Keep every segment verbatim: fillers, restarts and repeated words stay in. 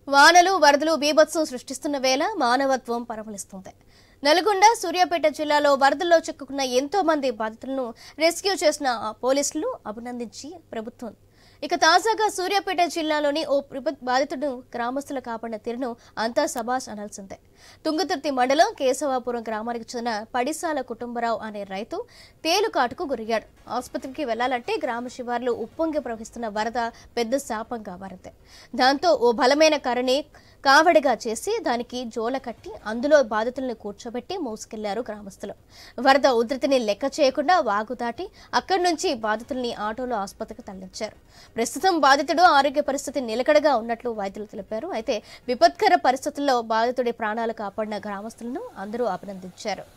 వానలు వరదలు బీభత్సం సృష్టిస్తున్న వేళ మానవత్వం పరమలిస్తుంది. నల్గొండ సూర్యాపేట జిల్లాలో వరదల్లో చిక్కుకున్న ఎంతో మంది బాధితులను రెస్క్యూ చేసిన పోలీసులను అభినందించి ప్రభుత్వం ఇక తాజాగా సూర్యాపేట జిల్లాలోని ఓ బాధితుడు గ్రామస్తుల కాపాడిన తీరును అంతా సబాష్ అనాల్సిందే. తుంగతుర్తి మండలం కేశవాపురం గ్రామానికి చెందిన పడిసాల కుటుంబరావు అనే రైతు తేలుకాటుకు గురయ్యాడు. ఆసుపత్రికి వెళ్లాలంటే గ్రామ శివార్లు ఉప్పొంగి ప్రవహిస్తున్న వరద పెద్ద శాపంగా మారింది. దాంతో ఓ బలమైన కర్రని కావడిగా చేసి దానికి జోల కట్టి అందులో బాధితులను కూర్చోబెట్టి మోసుకెళ్లారు గ్రామస్తులు. వరద ఉధృతిని లెక్క చేయకుండా వాగు దాటి అక్కడి నుంచి బాధితుల్ని ఆటోలో ఆసుపత్రికి తరలించారు. ప్రస్తుతం బాధితుడు ఆరోగ్య పరిస్థితి నిలకడగా ఉన్నట్లు వైద్యులు తెలిపారు. అయితే విపత్కర పరిస్థితుల్లో బాధితుడి ప్రాణాలు కాపాడిన గ్రామస్తులను అందరూ అభినందించారు.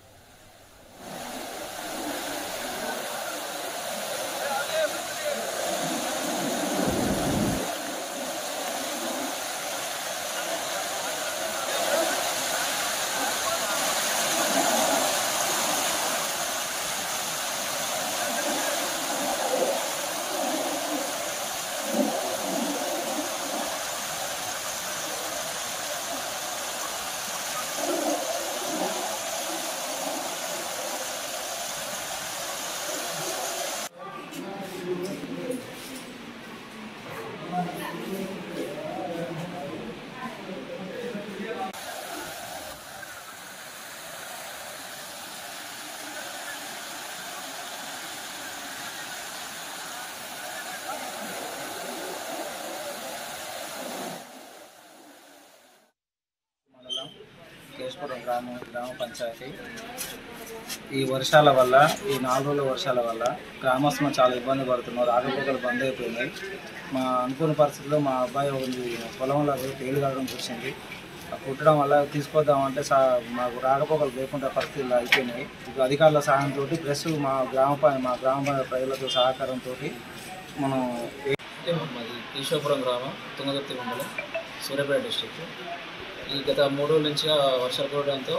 కేశపురం గ్రామ గ్రామ పంచాయతీ ఈ వర్షాల వల్ల ఈ నాలుగు రోజుల వర్షాల వల్ల గ్రామస్తులు చాలా ఇబ్బంది పడుతున్నారు. ఆగపోకలు బంద్ అయిపోయినాయి. మా అనుకున్న పరిస్థితుల్లో మా అబ్బాయి ఒక పొలంలో తేలు కావడం వచ్చింది. కుట్టడం వల్ల తీసుకొద్దామంటే సా మాకు రాకపోకలు లేకుండా పరిస్థితులు అయిపోయినాయి. ఇప్పుడు అధికారుల సహాయంతో ప్లస్ మా గ్రామ మా గ్రామ ప్రజలతో సహకారంతో మనం మాది కేశవపురం గ్రామం తుంగతుర్తి మండలం సూర్యాపేట డిస్ట్రిక్ట్. ఈ గత మూడు రోజుల నుంచి వర్షాలు కురవడంతో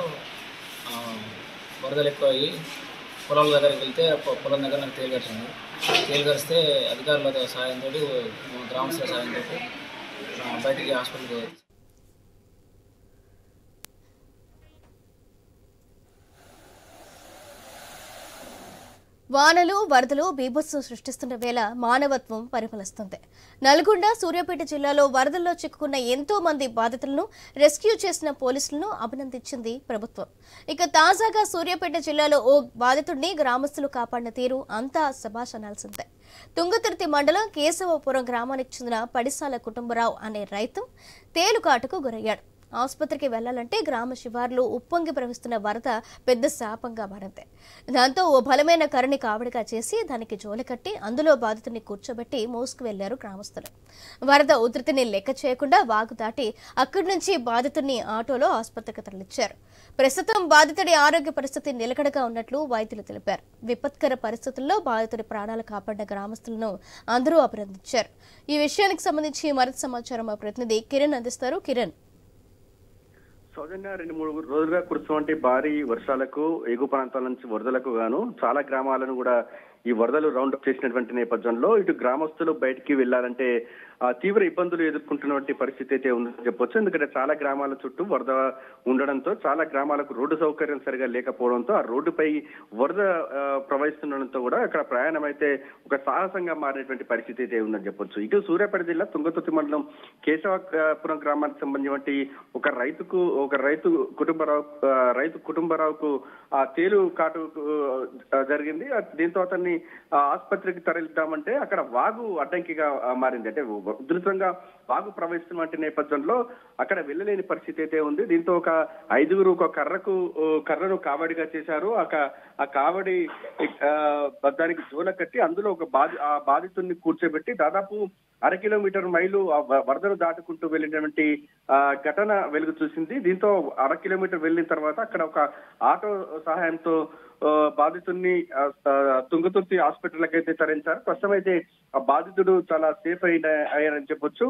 వరదలు ఎక్కువ అయ్యి పొలాల దగ్గరికి వెళ్తే పొలం దగ్గర నాకు తేలు కట్టింది. తేలు కరిస్తే అధికారుల సహాయంతో గ్రామస్తుల సహాయంతో బయటికి హాస్పిటల్కి వానలు వరదలు బీభత్సం సృష్టిస్తున్న వేళ మానవత్వం పరిమళిస్తుంది. నల్గొండ సూర్యాపేట జిల్లాలో వరదల్లో చిక్కుకున్న ఎంతో మంది బాధితులను రెస్క్యూ చేసిన పోలీసులను అభినందించింది ప్రభుత్వం. ఇక తాజాగా సూర్యాపేట జిల్లాలో ఓ బాధితుడిని గ్రామస్తులు కాపాడిన తీరు అంతా శభాష్ అనాల్సిందే. తుంగతుర్తి మండలం కేశవపురం గ్రామానికి చెందిన పడిసాల కుటుంబరావు అనే రైతు తేలుకాటుకు గురయ్యాడు. ఆసుపత్రికి వెళ్లాలంటే గ్రామ శివార్లు ఉప్పొంగి ప్రవహిస్తున్న వరద పెద్ద శాపంగా మారింది. దాంతో ఓ బలమైన కర్రని కావడిగా చేసి దానికి జోల కట్టి అందులో బాధితుడిని కూర్చోబెట్టి మోసుకు వెళ్లారు గ్రామస్తులు. వరద ఉధృతిని లెక్క చేయకుండా వాగు దాటి అక్కడి నుంచి బాధితుడిని ఆటోలో ఆసుపత్రికి తరలించారు. ప్రస్తుతం బాధితుడి ఆరోగ్య పరిస్థితి నిలకడగా ఉన్నట్లు వైద్యులు తెలిపారు. విపత్కర పరిస్థితుల్లో బాధితుడి ప్రాణాలు కాపాడిన గ్రామస్తులను అందరూ అభినందించారు. ఈ విషయానికి సంబంధించి మరింత సమాచారం మా ప్రతినిధి కిరణ్ అందిస్తారు. కిరణ్, సౌజన్య, రెండు మూడు రోజులుగా కురుస్తున్నటువంటి భారీ వర్షాలకు ఎగువ ప్రాంతాల నుంచి వరదలకు గాను చాలా గ్రామాలను కూడా ఈ వరదలు రౌండ్ అప్ చేసినటువంటి నేపథ్యంలో ఇటు గ్రామస్తులు బయటికి వెళ్లాలంటే తీవ్ర ఇబ్బందులు ఎదుర్కొంటున్నటువంటి పరిస్థితి అయితే ఉందని చెప్పొచ్చు. ఎందుకంటే చాలా గ్రామాల చుట్టూ వరద ఉండడంతో చాలా గ్రామాలకు రోడ్డు సౌకర్యం సరిగా లేకపోవడంతో ఆ రోడ్డుపై వరద ప్రవహిస్తుండడంతో కూడా అక్కడ ప్రయాణం అయితే ఒక సాహసంగా మారినటువంటి పరిస్థితి అయితే ఉందని చెప్పొచ్చు. ఇటు సూర్యాపేట జిల్లా తుంగతుర్తి మండలం కేశవపురం గ్రామానికి సంబంధించి ఒక రైతుకు ఒక రైతు కుటుంబరావు రైతు కుటుంబరావుకు ఆ తేలు కాటు జరిగింది. దీంతో అతన్ని ఆసుపత్రికి తరలిద్దామంటే అక్కడ వాగు అడ్డంకిగా మారింది. అంటే ఉధృతంగా వాగు ప్రవహిస్తున్నటువంటి నేపథ్యంలో అక్కడ వెళ్ళలేని పరిస్థితి అయితే ఉంది. దీంతో ఒక ఐదుగురు ఒక కర్రకు కర్రను కావడిగా చేశారు. ఆ కావడి దానికి జోల కట్టి అందులో ఒక బాధి ఆ బాధితుడిని కూర్చోబెట్టి దాదాపు అర కిలోమీటర్ మైలు వరదను దాటుకుంటూ వెళ్ళినటువంటి ఘటన వెలుగు చూసింది. దీంతో అర కిలోమీటర్ వెళ్ళిన తర్వాత అక్కడ ఒక ఆటో సహాయంతో బాధితుడిని తుంగతుర్తి హాస్పిటల్కి అయితే తరలించారు. ప్రస్తుతం అయితే ఆ బాధితుడు చాలా సేఫ్ అయిన అయ్యారని చెప్పొచ్చు.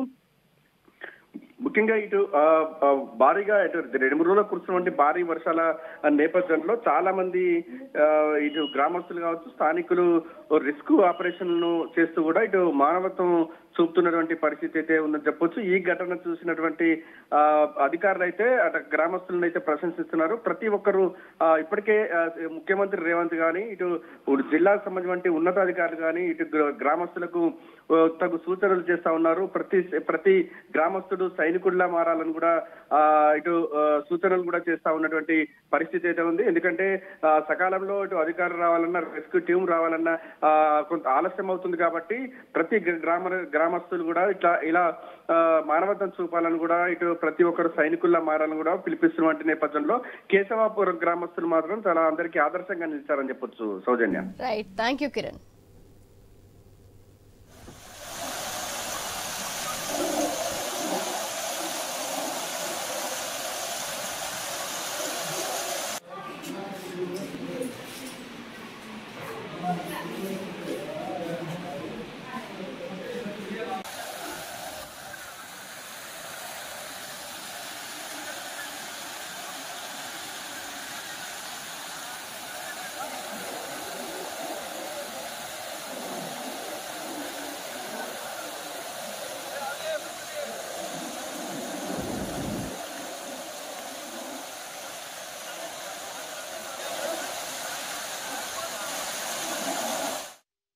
ముఖ్యంగా ఇటు భారీగా ఇటు రెండు మూడు రోజులు కురుస్తున్నటువంటి భారీ వర్షాల నేపథ్యంలో చాలా మంది ఇటు గ్రామస్తులు కావచ్చు, స్థానికులు రెస్క్యూ ఆపరేషన్లను చేస్తూ కూడా ఇటు మానవత్వం చూపుతున్నటువంటి పరిస్థితి అయితే ఉందని చెప్పొచ్చు. ఈ ఘటన చూసినటువంటి ఆ అధికారులు అయితే అటు గ్రామస్తులను అయితే ప్రశంసిస్తున్నారు. ప్రతి ఒక్కరు ఇప్పటికే ముఖ్యమంత్రి రేవంత్ గాని ఇటు జిల్లాకు సంబంధించిన ఉన్నతాధికారులు కానీ ఇటు గ్రామస్తులకు తగు సూచనలు చేస్తా ఉన్నారు. ప్రతి ప్రతి గ్రామస్తుడు సైనికుడిలా మారాలని కూడా ఆ ఇటు సూచనలు కూడా చేస్తా ఉన్నటువంటి పరిస్థితి అయితే ఉంది. ఎందుకంటే సకాలంలో ఇటు అధికారులు రావాలన్నా రెస్క్యూ టీం రావాలన్నా ఆ కొంత ఆలస్యం అవుతుంది కాబట్టి ప్రతి గ్రామ గ్రామస్తులు కూడా ఇట్లా ఇలా మానవత్వం చూపాలని కూడా ఇటు ప్రతి ఒక్కరు సైనికుల్లా మారాలని కూడా పిలిపిస్తున్నటువంటి నేపథ్యంలో కేశవాపురం గ్రామస్తులు మాత్రం చాలా అందరికీ ఆదర్శంగా నిలిచారని చెప్పొచ్చు. Soujanya. Right, thank you Kiran.